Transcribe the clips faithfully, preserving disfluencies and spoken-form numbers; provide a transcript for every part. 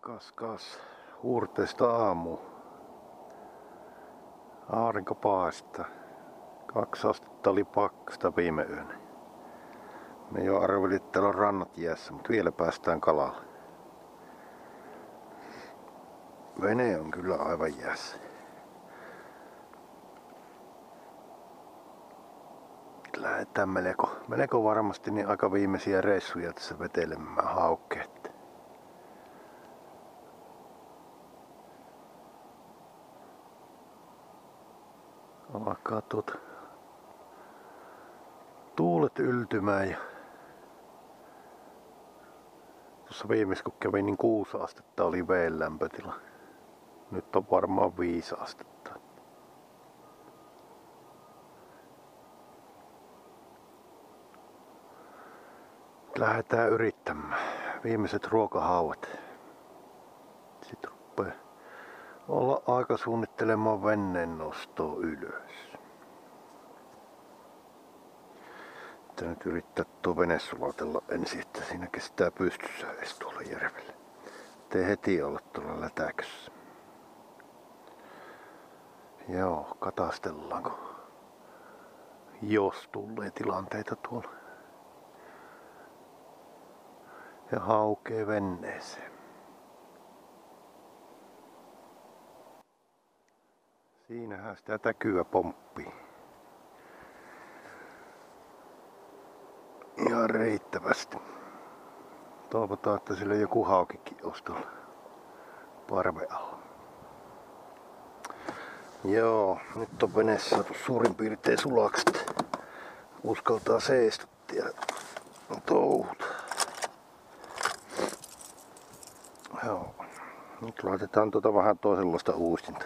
Kas kas, huurteista aamu. Aurinko paistaa. Kaksi astetta oli pakkasta viime yönä. Me jo arvelin, että täällä on rannat jäässä, mutta vielä päästään kalalle. Vene on kyllä aivan jäässä. Lähdetään melko, melko varmasti niin aika viimeisiä reissuja tässä vetelemään haukkeet. Alkaa tuota tuulet yltymään ja tuossa viimeis kun kävin niin kuusi astetta oli veden lämpötila. Nyt on varmaan viisi astetta. Lähdetään yrittämään. Viimeiset ruokahauet. Sitten rupeaa olla aika suunnittelemaan veneen nostoa ylös. Tää nyt yrittää tuo vene sulatella ensin, että siinä kestää pystyssä edes tuolla järvellä. Ettei heti olla tuolla lätäkössä. Joo, katastellaanko jos tulee tilanteita tuolla. Ja haukee venneeseen. Siinähän sitä täkyä pomppii. Ihan riittävästi. Toivotaan, että sillä joku haukikin olisi tuolla parven alla. Joo, nyt on vene saatu suurin piirtein sulaksi. Uskaltaa seistuttaa ja touhuta. Joo, nyt laitetaan tuota vähän toisenlaista uistinta.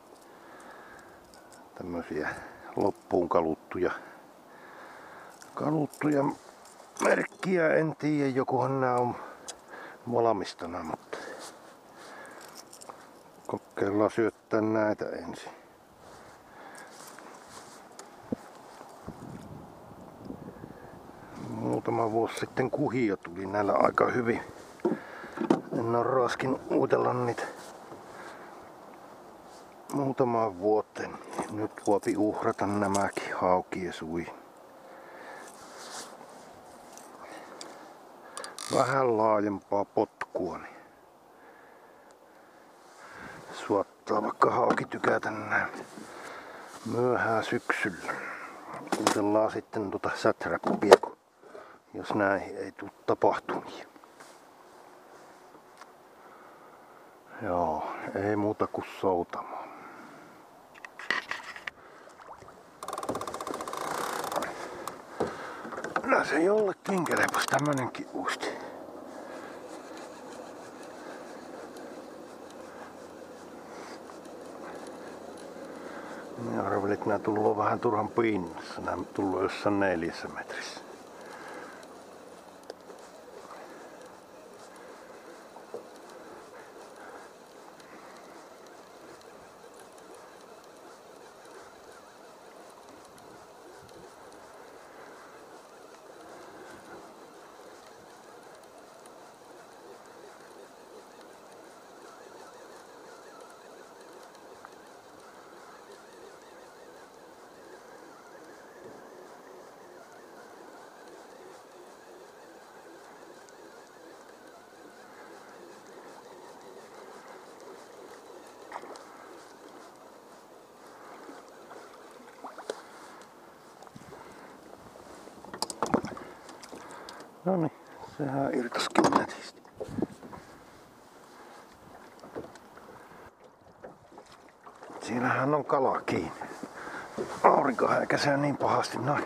Tämmösiä loppuun kaluttuja, kaluttuja merkkiä, en tiedä, jokuhan nää on valmistana, mutta kokeillaan syöttää näitä ensin. Muutama vuosi sitten kuhia tuli näillä aika hyvin. En oo raskin uitella niitä muutamaan vuoteen. Nyt voipi uhrata nämäkin haukiesui. Vähän laajempaa potkua, niin suottaa vaikka hauki tykätä näin myöhään syksyllä. Kuutellaan sitten tuota säträppiä, jos näihin ei tule tapahtumia. Joo, ei muuta kuin soutamaan. No se jollekin kelepas tämmönenkin uisti. Minä arvelin, että nää tullut vähän turhan pinnassa. Nää tullut jossain neljässä metrissä. Noniin, sehän irtoskin nätisti. Siinähän on kala kiinni. Aurinko häikäisee niin pahasti noin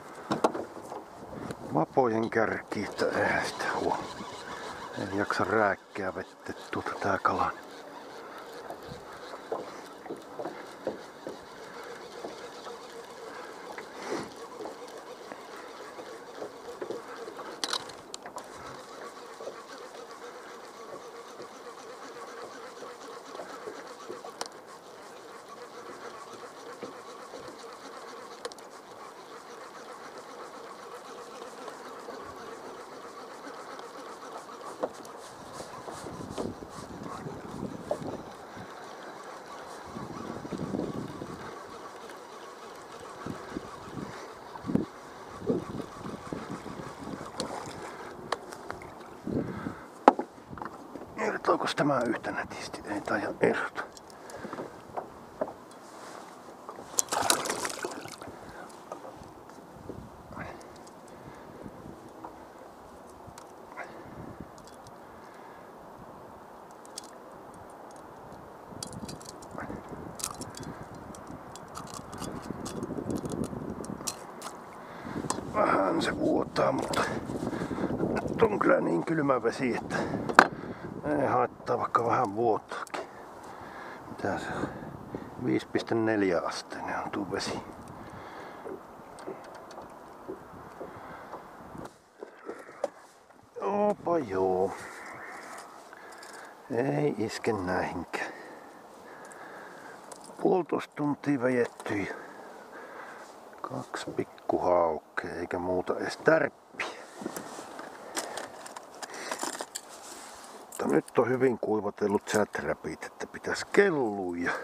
vapojen kärkiin, että eihän sitä huomaa. En jaksa rääkkää vettä tuota tää kalan. Erotkos tämä yhtä nätisti? Ei taida erota. Vähän se vuotaa, mutta nyt on kyllä niin kylmä vesi, että ei haittaa vaikka vähän vuotoakin. Mitä se on? viisi pilkku neljä asteinen on tuo vesi. Opa joo. Ei iske näihinkään. Puolitoista tuntia vejettyi. Kaksi pikkuhaukea eikä muuta edes tärppiä. Mutta nyt on hyvin kuivatellut säträpit, että pitäisi kellua ja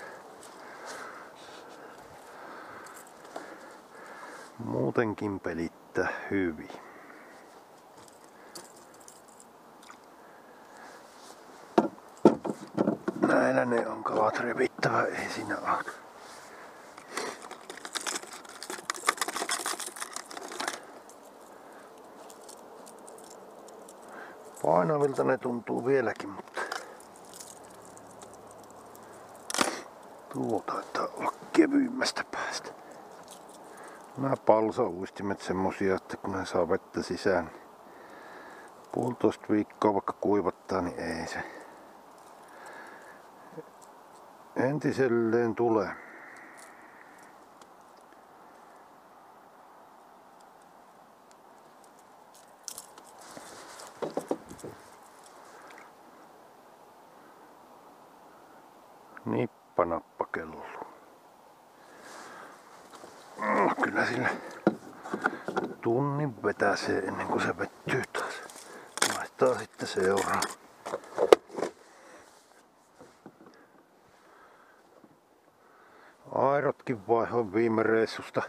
muutenkin pelittää hyvin. Näillä ne on kalat revittävä, ei siinä auta. Painavilta ne tuntuu vieläkin, mutta tuo taitaa olla kevyimmästä päästä. Nämä palsauistimet semmosia, että kun ne saa vettä sisään puolitoista viikkoa vaikka kuivattaa, niin ei se entiselleen tulee. Nippanappakellu. No, kyllä sillä tunnin vetäsee ennen kuin se vettyy taas. Laittaa sitten seuraava. Airotkin vaihoin viime reissusta.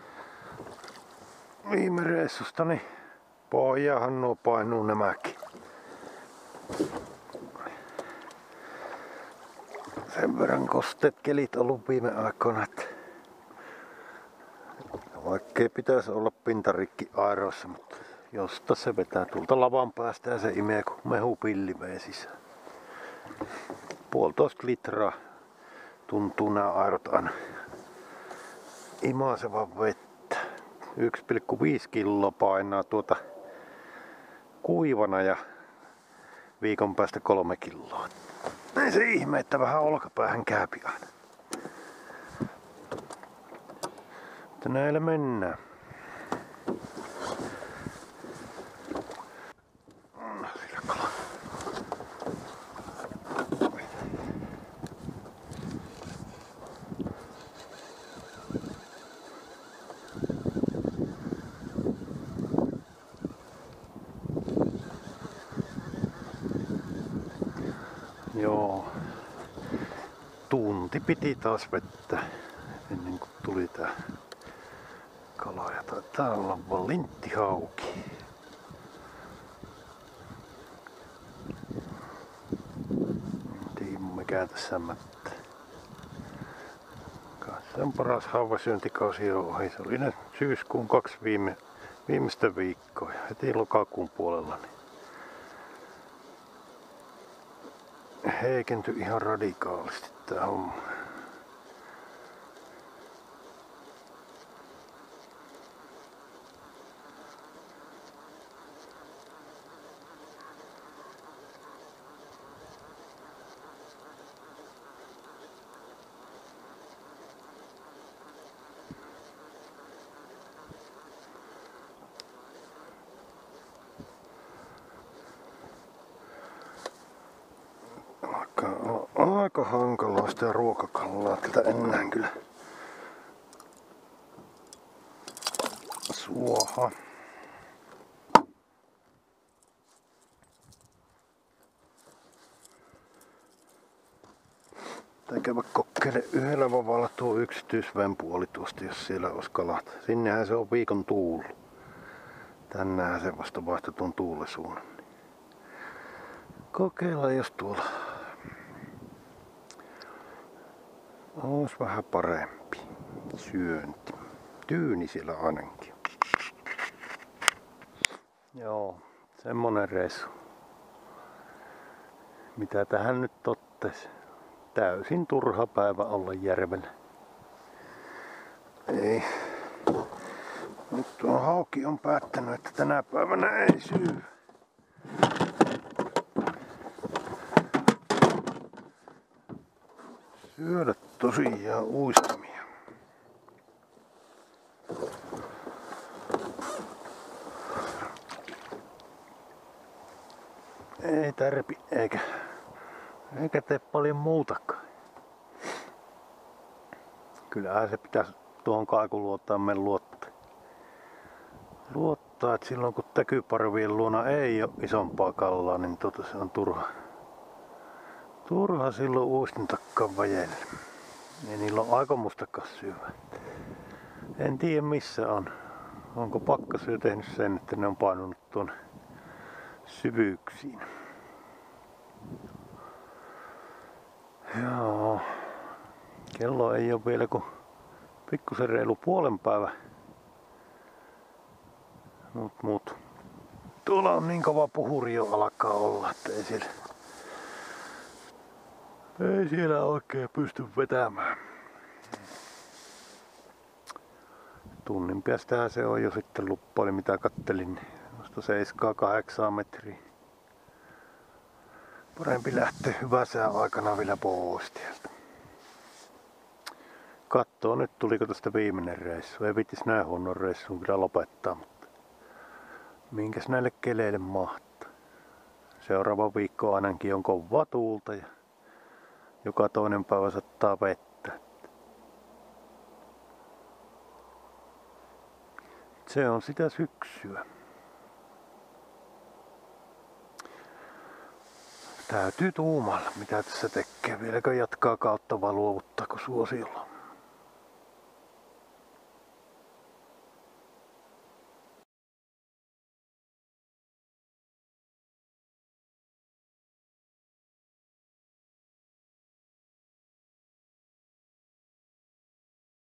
Viime reissusta, niin pohjaahan nuo painuu nämäkin. Sen verran kosteet kelit ollut viime aikoina, että vaikkei pitäisi olla pintarikki airoissa, mutta josta se vetää tuolta lavan päästä ja se imee kun mehupilli vee sisään. Puolitoista litraa tuntuu nämä airot aina imaisevan vettä. yksi pilkku viisi kiloa painaa tuota kuivana ja viikon päästä kolme kiloa. Ei se ihme, että vähän olkapäähän käypi aina. Mutta näillä mennään. No, sillä kala. Joo. Tunti piti taas vettä ennen kuin tuli tää kala. Ja taitaa olla vaan linttihauki. Tiimu mikä tässä mättää. Se on paras hauvasyöntikausi jo ohi. Se oli ne syyskuun kaksi viime, viimeistä viikkoa ja heti lokakuun puolella. Niin heikentyi ihan radikaalisti tää homma. Aika hankalaa sitä ruokakallaa tätä enää kyllä. Suoha. Tai käydä kokeile yhdellä vavalla tuo yksityisveen puoli tuosta, jos siellä olisi kalat. Sinnehän se on viikon tuulu. Tänään se vasta vaihtoi tuon tuulesuunnan. Kokeillaan jos tuolla Ois vähän parempi syönti. Tyyni siellä ainakin. Joo, semmonen reissu. Mitä tähän nyt tottes? Täysin turha päivä olla järvellä. Ei. Nyt tuo hauki on päättänyt, että tänä päivänä ei syy. Syödä tosiaan uistimia. Ei tarvi eikä, eikä tee paljon muutakaan. Kyllähän se pitäisi tuohon kaikuluotaimen luottaa. Luottaa, että silloin kun täkyparvien luona ei ole isompaa kallaa, niin tota se on turha. Turha silloin uistin takkaan vajelle. Ei niillä on aikomustakaan syödä. En tiedä missä on. Onko pakkasyö tehnyt sen, että ne on painunut tuon syvyyksiin. Joo. Kello ei ole vielä kuin pikkusen reilu puolen päivä. Mut mut. Tuolla on niin kova puhuri jo alkaa olla, että ei siellä, ei siellä oikein pysty vetämään. Tunnin päästähän se on jo sitten luppaili mitä kattelin. Noista seitsemän kahdeksan metriä. Parempi lähteä hyvän sään aikana vielä pois tieltä. Kattoo nyt tuliko tästä viimeinen reissu. Ei viittis näin huonon reissuun kyllä lopettaa, mutta minkäs näille keleille mahtaa. Seuraava viikko ainakin on kovaa tuulta ja joka toinen päivä saattaa vettä. Se on sitä syksyä. Täytyy tuumalla mitä tässä tekee. Vieläkö jatkaa kautta vai luovuttaako suosiolla?